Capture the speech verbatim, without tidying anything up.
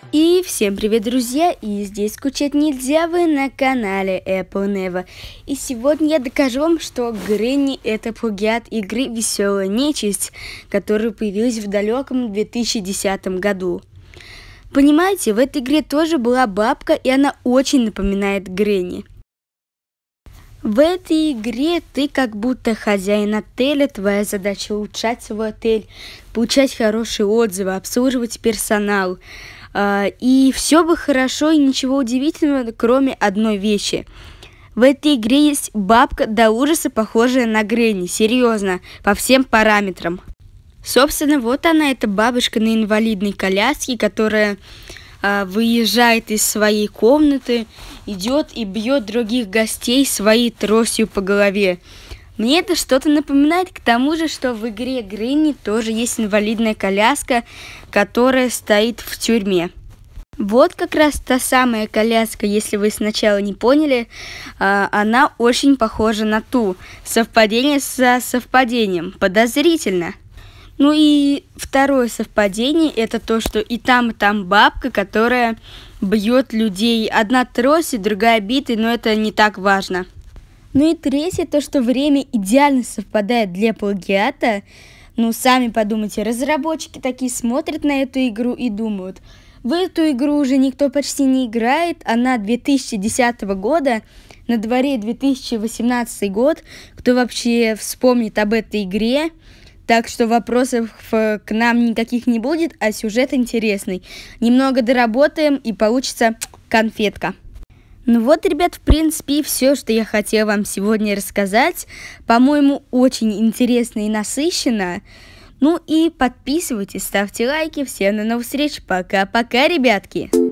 И всем привет, друзья, и здесь скучать нельзя, вы на канале Apple Never. И сегодня я докажу вам, что Гренни — это плагиат игры Веселая Нечисть, которая появилась в далеком две тысячи десятом году. Понимаете, в этой игре тоже была бабка, и она очень напоминает Гренни. В этой игре ты как будто хозяин отеля, твоя задача улучшать свой отель, получать хорошие отзывы, обслуживать персонал. И все бы хорошо и ничего удивительного, кроме одной вещи. В этой игре есть бабка до ужаса, похожая на Гренни, серьезно, по всем параметрам. Собственно, вот она, эта бабушка на инвалидной коляске, которая э, выезжает из своей комнаты, идет и бьет других гостей своей тростью по голове. Мне это что-то напоминает, к тому же, что в игре Гренни тоже есть инвалидная коляска, которая стоит в тюрьме. Вот как раз та самая коляска, если вы сначала не поняли, она очень похожа на ту. Совпадение со совпадением. Подозрительно. Ну и второе совпадение — это то, что и там, и там бабка, которая бьет людей. Одна тростью, другая битой, но это не так важно. Ну и третье, то, что время идеально совпадает для плагиата. Ну, сами подумайте, разработчики такие смотрят на эту игру и думают: в эту игру уже никто почти не играет, она две тысячи десятого года, на дворе две тысячи восемнадцатый год, кто вообще вспомнит об этой игре? Так что вопросов к нам никаких не будет, а сюжет интересный. Немного доработаем, и получится конфетка. Ну вот, ребят, в принципе, все, что я хотела вам сегодня рассказать. По-моему, очень интересно и насыщенно. Ну и подписывайтесь, ставьте лайки. Всем до новых встреч. Пока-пока, ребятки.